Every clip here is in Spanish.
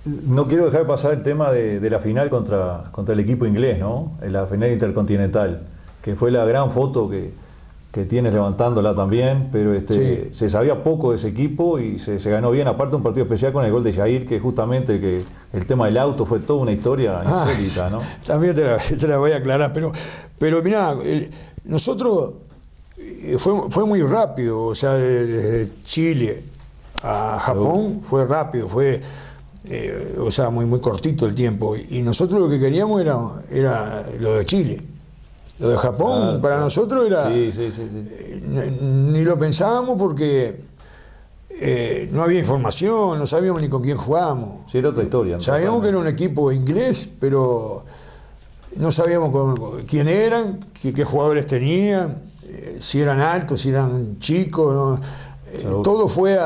No quiero dejar pasar el tema de la final contra el equipo inglés, ¿no? En la final intercontinental, que fue la gran foto que tienes levantándola también, pero Sí. se sabía poco de ese equipo y se ganó bien, aparte un partido especial con el gol de Jair, que justamente el tema del auto fue toda una historia insólita, ¿no? También te la voy a aclarar, pero mirá, nosotros fue muy rápido, o sea, desde Chile a Japón fue rápido, fue, o sea, muy cortito el tiempo. Y nosotros lo que queríamos era lo de Chile. Lo de Japón, Claro, para claro. nosotros era... Sí, sí, sí, sí. Ni lo pensábamos porque no había información, no sabíamos ni con quién jugábamos. Sí, era otra historia, ¿no? Sabíamos que era un equipo inglés, pero no sabíamos quién eran, qué jugadores tenían, si eran altos, si eran chicos, ¿no? Todo fue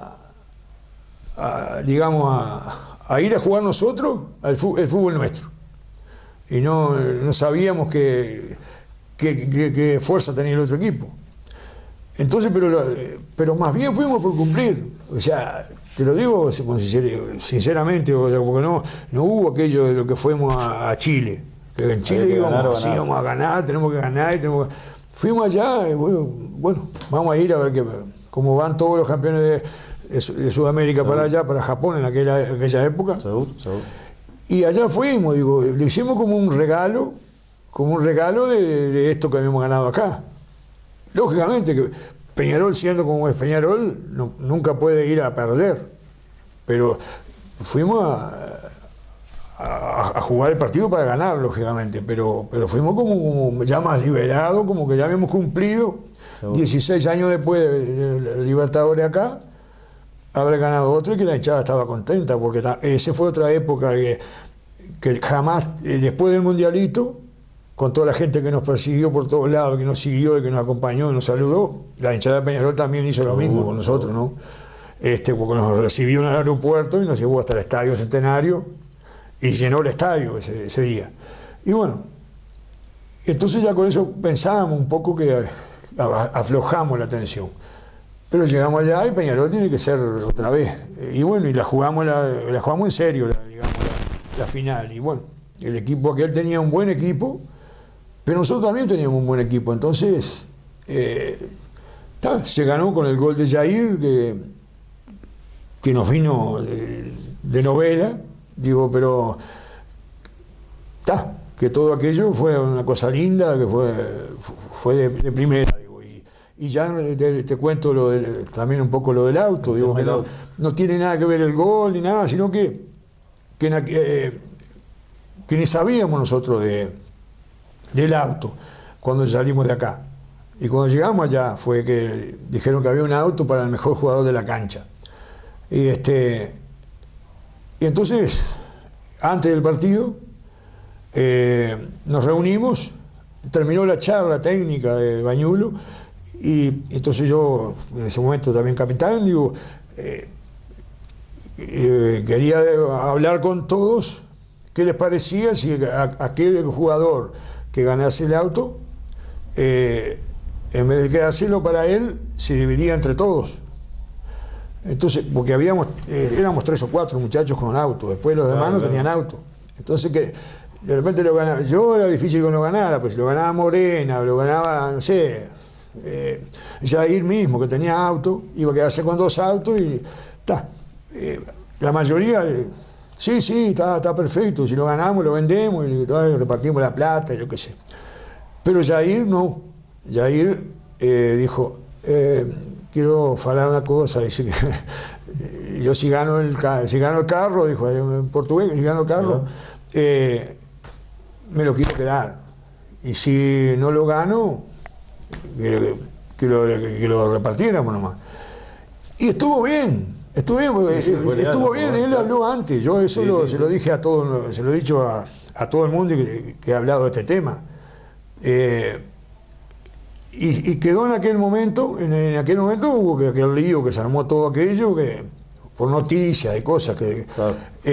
digamos, a ir a jugar nosotros el fútbol nuestro. Y no sabíamos qué fuerza tenía el otro equipo. Entonces, pero más bien fuimos por cumplir. O sea, te lo digo sinceramente, o sea, porque no hubo aquello de lo que fuimos a Chile. Que en Chile íbamos a ganar, tenemos que ganar. Fuimos allá, y bueno, vamos a ir a ver cómo van todos los campeones de Sudamérica para allá, para Japón en aquella época. Seguro, seguro. Y allá fuimos, digo, lo hicimos como un regalo de esto que habíamos ganado acá. Lógicamente que Peñarol, siendo como es Peñarol, nunca puede ir a perder, pero fuimos a jugar el partido para ganar, lógicamente, pero fuimos como ya más liberados, como que ya habíamos cumplido. Seguro. 16 años después de Libertadores acá, haber ganado otro y que la hinchada estaba contenta, porque esa fue otra época que jamás, después del Mundialito, con toda la gente que nos persiguió por todos lados, que nos siguió y que nos acompañó y nos saludó, la hinchada de Peñarol también hizo lo mismo con nosotros, ¿no? Porque nos recibió en el aeropuerto y nos llevó hasta el Estadio Centenario y llenó el estadio ese día. Y bueno, entonces ya con eso pensábamos un poco que aflojamos la tensión. Pero llegamos allá y Peñarol tiene que ser otra vez. Y bueno, y la jugamos en serio, digamos, la final. Y bueno, el equipo aquel tenía un buen equipo, pero nosotros también teníamos un buen equipo. Entonces, se ganó con el gol de Jair, que nos vino de novela, digo, pero que todo aquello fue una cosa linda, que fue de primera. Y ya te cuento también un poco lo del auto, digo que no tiene nada que ver el gol ni nada, sino que ni sabíamos nosotros del auto cuando salimos de acá. Y cuando llegamos allá fue que dijeron que había un auto para el mejor jugador de la cancha. Y entonces, antes del partido, nos reunimos, terminó la charla técnica de Bañulo. Y entonces yo, en ese momento también capitán, digo, quería hablar con todos qué les parecía si aquel jugador que ganase el auto, en vez de quedárselo para él, se dividía entre todos. Entonces, porque éramos 3 o 4 muchachos con auto, después los demás no tenían auto. Entonces que de repente lo ganaba, yo era difícil que no ganara, pues si lo ganaba Morena, o lo ganaba, no sé, Jair mismo, que tenía auto, iba a quedarse con 2 autos y la mayoría, sí, está perfecto, si lo ganamos lo vendemos y repartimos la plata y lo que sé. Pero Jair no, Jair dijo, quiero hablar una cosa, dice que yo si gano el carro, dijo en portugués, si gano el carro, me lo quiero quedar, y si no lo gano, que lo repartiéramos nomás. Y estuvo bien, estuvo bien, él habló antes, yo eso se lo dije a todos, se lo he dicho a todo el mundo que ha hablado de este tema. Y quedó en aquel momento hubo aquel lío que se armó todo aquello, por noticias y cosas claro.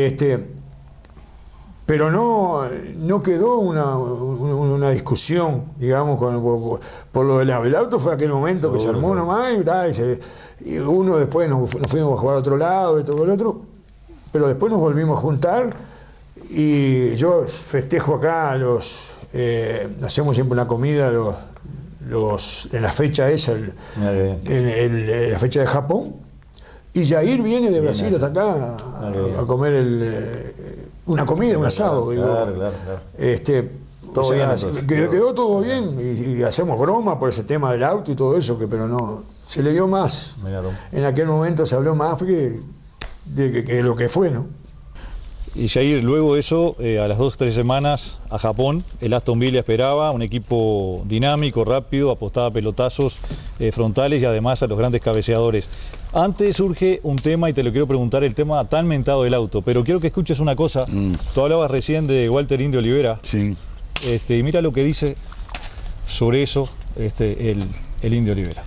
Pero no quedó una discusión, digamos, por lo del auto. El auto fue aquel momento que se armó nomás y uno después nos fuimos a jugar a otro lado y todo el otro. pero después nos volvimos a juntar y yo festejo acá, hacemos siempre una comida en la fecha esa, la fecha de Japón, y Jair viene de Brasil hasta acá a comer una comida, un asado. Claro. Todo bien, quedó todo bien y hacemos broma por ese tema del auto y todo eso, pero no, se le dio más. En aquel momento se habló más que lo que fue, ¿no? Y Jair, luego de eso, a las 2 o 3 semanas a Japón, el Aston Villa esperaba un equipo dinámico, rápido, apostaba a pelotazos frontales y además a los grandes cabeceadores. Antes surge un tema y te lo quiero preguntar, el tema tan mentado del auto, pero quiero que escuches una cosa. Tú hablabas recién de Walter Indio Olivera. Sí. Y mira lo que dice sobre eso el Indio Olivera.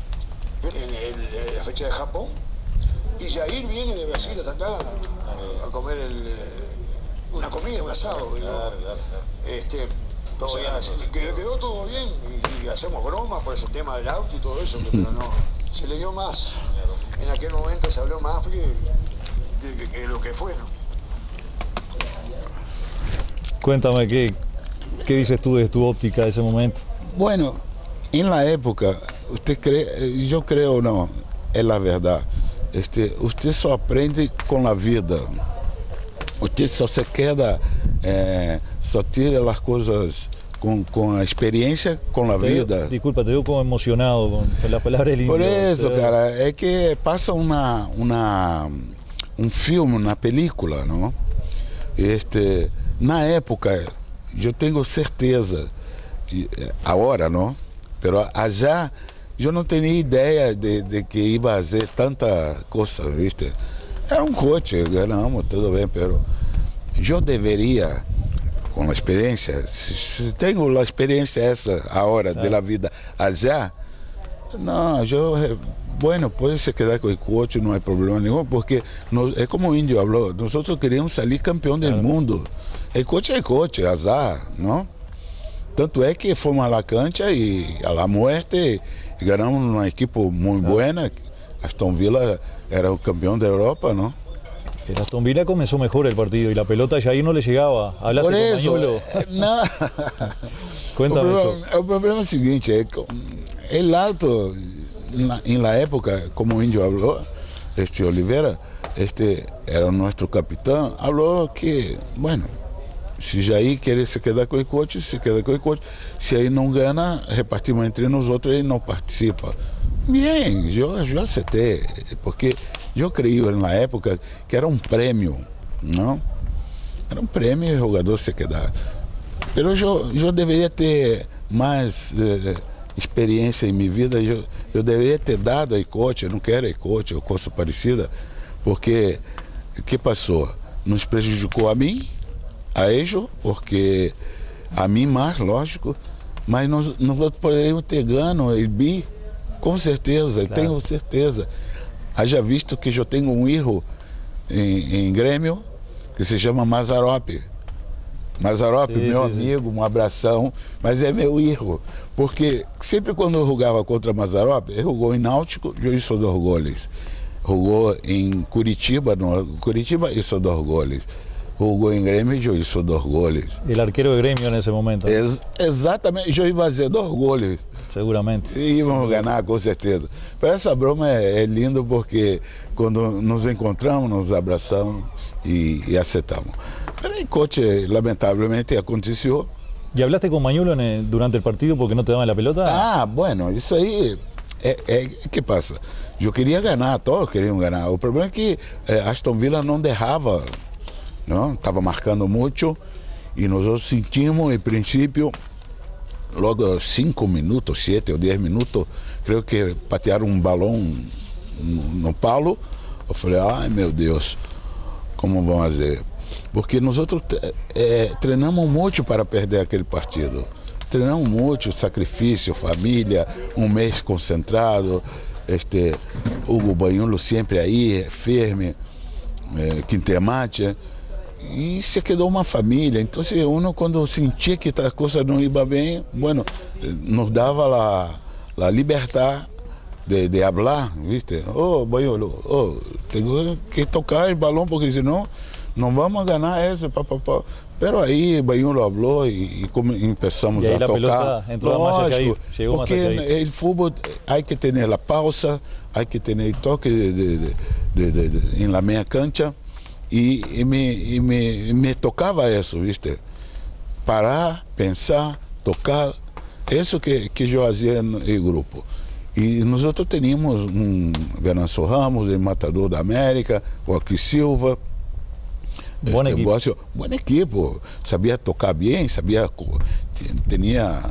En la fecha de Japón, y Jair viene de Brasil hasta acá a comer una comida, un asado. Quedó todo bien y hacemos broma por ese tema del auto y todo eso, pero no, se le dio más. En aquel momento se habló más que lo que fue, ¿no? Cuéntame, ¿qué dices tú de tu óptica de ese momento? Bueno, en la época, yo creo no, es la verdad. Usted só aprende com a vida. Usted só se queda, só tira as coisas com a experiência, com a vida. Disculpa, te veo como emocionado con la palabra del indio. Por isso, cara, é que passa filme, uma película, não? Na época, eu tenho certeza, agora, não? Pero allá eu não tinha ideia de que ia fazer tanta coisa, viste? Era um coche, ganhamos, tudo bem, pero eu deveria, com a experiência, se tenho a experiência essa agora da vida allá, não, bueno, pode se quedar com o coche, não há problema nenhum, porque é como o Índio falou, nós queríamos sair campeão do mundo. O coche é coche, azar, não? Tanto é que fomos a la cancha e a la muerte e ganhamos uma equipe muito boa. Aston Villa era o campeão da Europa, ¿no? El Aston Villa comenzó mejor el partido y la pelota ya ahí no le llegaba. ¿Hablaste Por eso, con Mañulo? No. Cuéntame eso. O problema es el siguiente, el alto, en la época, como o Índio habló, Oliveira, era nuestro capitán, habló que, bueno, se Jair querer se quedar com o coche, se queda com o coche. Se aí não ganha, repartimos entre nós outros e não participa. Bem, eu aceitei, porque eu creio na época que era um prêmio, não? Era um prêmio e o jogador se quedar. Mas eu deveria ter mais experiência em minha vida, eu deveria ter dado a coche, não quero a coche ou coisa parecida, porque o que passou? Nos prejudicou a mim, a eles, porque a mim mais, lógico, mas nós poderíamos ter ganho o bi, com certeza, claro. Tenho certeza. Haja visto que eu tenho um erro em Grêmio, que se chama Mazzaropi. Mazzaropi, meu amigo, um abração, mas é meu erro, porque sempre quando eu jogava contra Mazzaropi, ele jogou em Náutico, eu hizo 2 goles. Jogou em Curitiba hizo 2 goles. Jugou em Grêmio e eu hizo 2 goles. El arquero de Grêmio nesse momento. Exatamente, eu ia fazer 2 goles. Seguramente. E íamos ganhar, com certeza. Mas essa broma é lindo porque quando nos encontramos, nos abraçamos e aceitamos. Mas aí, coche, lamentavelmente, aconteceu. ¿Y hablaste con Mañulo durante el partido porque no te daban la pelota? Ah, bueno, isso aí, que passa? Eu queria ganhar, todos queriam ganhar. O problema é que Aston Villa não derrava. Não, estava marcando muito e nós sentimos, em princípio, logo 5 minutos, 7 ou 10 minutos, creio que patearam um balão no palo. Eu falei, ai meu Deus, como vamos fazer? Porque nós treinamos muito para perder aquele partido. Treinamos muito, sacrifício, família, um mês concentrado. Hugo Banhulo sempre aí, firme, Quintemate. E se quedou uma família. Então, quando sentia que a coisa não ia bem, bueno, nos dava a liberdade de hablar, ¿viste? Oh, Baiolo, oh, tengo que tocar el balón porque si no, no vamos a ganar eso, papá. Pero ahí Baiolo habló y empezamos ahí a la tocar. pelota entró más hacia ahí, llegó más hacia ahí. Porque el fútbol hay que tener la pausa, hay que tener el toque en la media cancha y me tocaba eso, ¿viste? Parar, pensar, tocar, eso que yo hacía en el grupo. Y nosotros teníamos un Venancio Ramos, el Matador da América, Joaquim Silva. Buen equipo, sabía tocar bien, tenía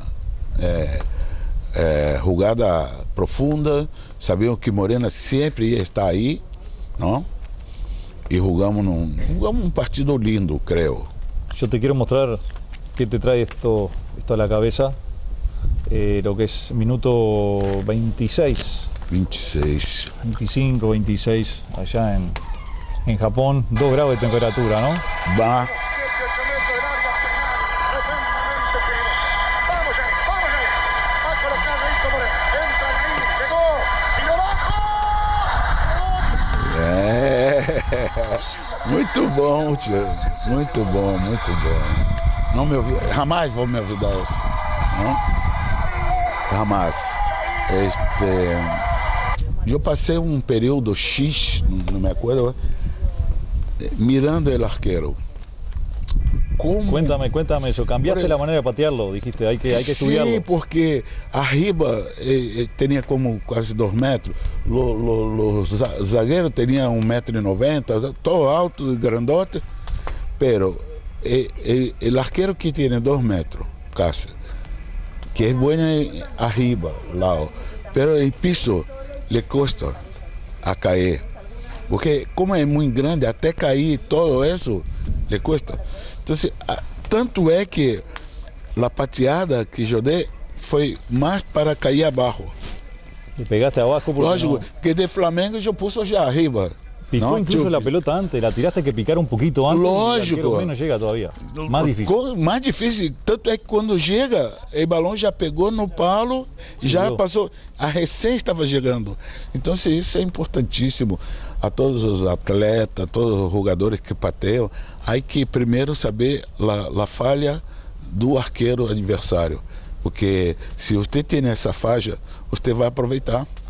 jugada profunda, sabíamos que Morena siempre ia estar ahí, ¿no? Y jugamos un partido lindo, creo. Yo te quiero mostrar qué te trae esto a la cabeza, lo que es minuto 26. 25, 26, allá en Japón, 2 grados de temperatura, ¿no? Va. Muito bom, tio. Muito bom, muito bom. Não me ouvi, jamais vou me olvidar isso. Não? Jamais. Eu passei um período X, não me acuerdo, mirando el arquero. ¿Cómo? Cuéntame eso. Cambiaste la manera de patearlo, dijiste, hay que estudiarlo. Sí, porque arriba tenía como casi 2 metros, los zagueros tenían 1,90 m, todo alto y grandote, pero el arquero que tiene 2 metros, casi, que es bueno arriba, lado, pero el piso le cuesta a caer, porque como es muy grande, até cair todo eso, le cuesta. Entonces, tanto é que a pateada que eu dei foi mais para cair abaixo. ¿Le pegaste abajo? Lógico, que de Flamengo eu puse já arriba. Picó incluso la pelota antes, la tiraste que picar un poquito antes. Lógico. Y menos llega todavía. Más difícil. Mais difícil, tanto é que quando chega, o balão já pegou no palo e já passou. A recém estava chegando. Então, isso é importantíssimo. A todos os atletas, a todos os jogadores que pateiam, há que primeiro saber a falha do arqueiro adversário. Porque se você tem essa falha, você vai aproveitar.